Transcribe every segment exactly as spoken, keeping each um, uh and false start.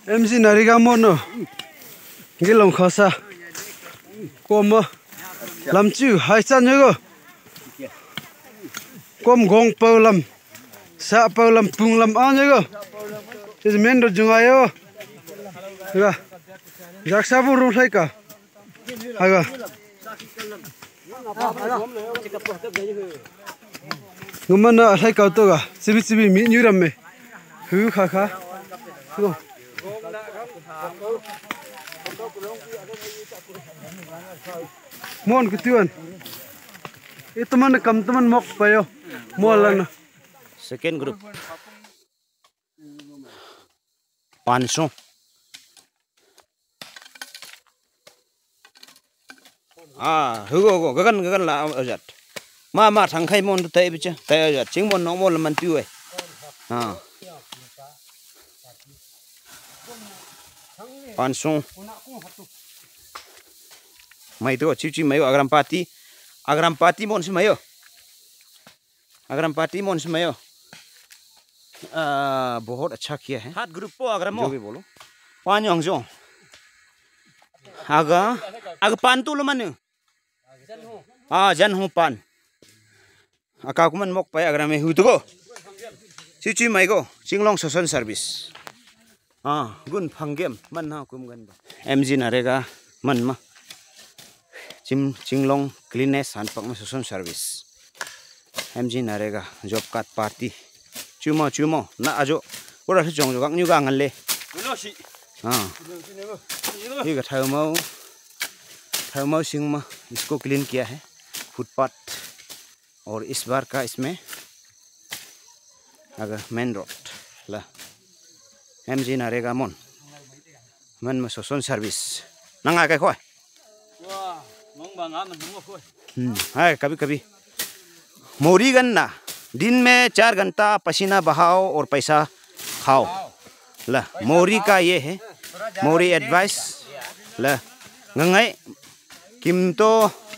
em xin nói ra món nữa cái lòng khó xa com mà làm chữ hai chân nữa com gong bao làm sa bao làm pung làm ăn nữa cái gì men đồ chung ai đó cái giác sa bu rung thay cả hay cả ngắm mà nó thay cầu tôi cả chỉ biết chỉ biết miếng như làm mày hứ khá khá đúng mon cái tuyển itu mana kam teman mok payo molan second group panso à hugo go gagan gagan la ajat ma ma thang khai mon tai bicha tai ajat ching mon nong mon la man tu ai à panso mai to chichi mai agram pati agram pati mon se mayo agram pati mon se mayo आ बहुत अच्छा किया है हाथ group को अगर जो भी बोलो पांच अंशो आगा आगा पान तो लो मनु हाँ जन हूँ पान अकाकुमन मोक पाए अगर मैं हूँ तो को चिची माई को चिंगलोंग सोशन सर्विस हाँ गुन फंगेम मन हाँ कुम गन एम जी नरेगा मन मा चिम चिंगलोंग क्लीनेस हानपक में सोशन service M G NREGA job card party cuma cuma nak ajo udah sejong juga juga ngale हाँ ये का थाव mau थाव mau सिंग में इसको क्लीन किया है फुटपाथ और इस बार का इसमें अगर मेन रोड ला एम जी नरेगा mon मन में सोशन सर्विस नंगा क्या खोए वाह मंग बांगा मन दुंगो खोए हम्म है कभी कभी मोरी गन्ना दिन में चार घंटा पसीना बहाओ और पैसा खाओ ला मोरी का ये है मोरी एडवाइस ला गंगाई किम तो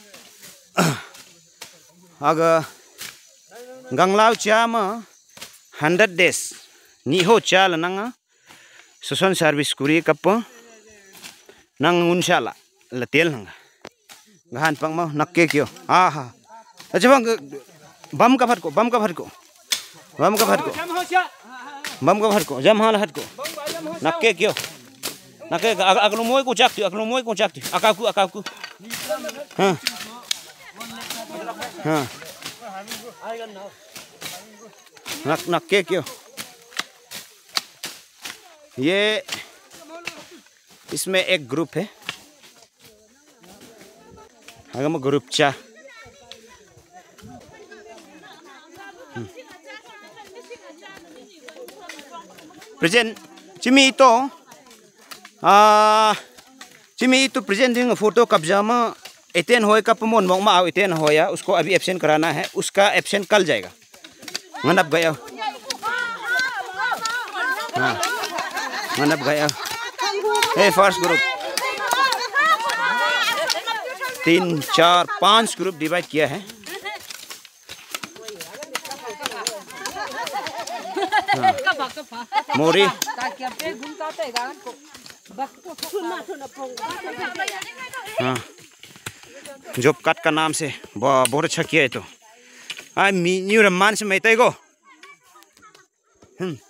अगर गंगलाव चा में हंड्रेड डेज निहो चा लनंगा सोशन सर्विस कुरी कप नंग उनशाला लतेल नंगा गहान पंग में नक्के क्यों हाँ हाँ अच्छा बंग बम का फट को बम का फट को बम का फट को बम का फट को जम हाल हट को नक्के क्यों नक्के अगलो मोय को चाकती अगलो मोय को चाकती अकाकू अकाकू हाँ हाँ नक नक्के क्यों ये इसमें एक ग्रुप है अगर मैं ग्रुप चा present cimi itu ah cimi itu presenting photo कब्जा में एटेन होए का पमोन मोंग मा एटेन होया उसको अभी एब्सेंट कराना है उसका एब्सेंट कल जाएगा मनब गया हाँ मनब गया हे फर्स्ट ग्रुप तीन चार पांच ग्रुप डिवाइड किया है हाँ। मोरी हाँ जॉब कार्ड का नाम से बहुत अच्छा किया है तो आई न्यू रमान से मैं को